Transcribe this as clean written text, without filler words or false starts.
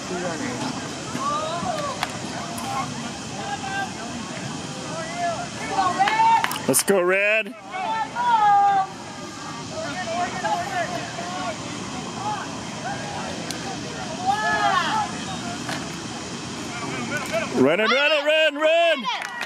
Let's go, Red. Run it, run it, run, run!